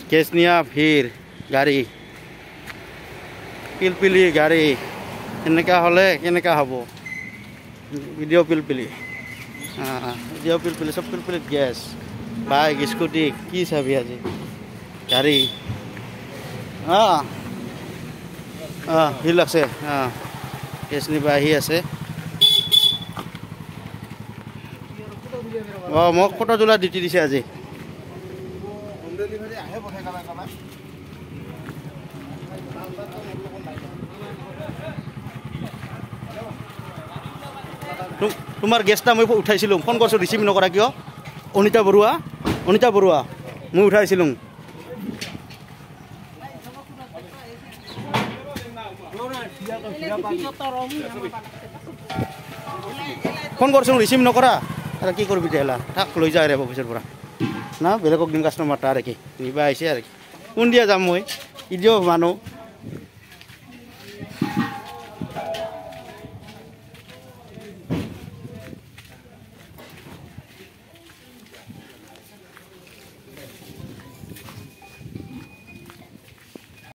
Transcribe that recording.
cash নিয়া ভিৰ গাড়ী পিলপিলি গাড়ী এনেকা হ'লে কেনেকা হ'ব ভিডিঅ' পিলপিলি ভিডিঅ' পিলপিলি চব পিলপিলিত গেছ বাইক স্কুটি কি চাবি আজি গাড়ী ভিৰ লাগছে কেছ নিবা আহি আছে মোক ফটো তোলা ডিউটি দিছে আজি তোমাৰ গেছটা মই উঠাইছিলোঁ ফোন কৰিছোঁ ৰিচিভ নকৰা কিয় অনিতা বৰুৱা মই উঠাইছিলোঁ ফোন কৰিছোঁ ৰিচিভ নকৰা আৰু কি কৰিবি তেতিয়াহ'লে তাক লৈ যায় আৰু অফিচৰ পৰা না বেলেগক দিম কাষ্টমাৰ তাৰ কি নিবা আহিছে আৰু কোন দিয়া যাম মই ইডিঅ' মানুহ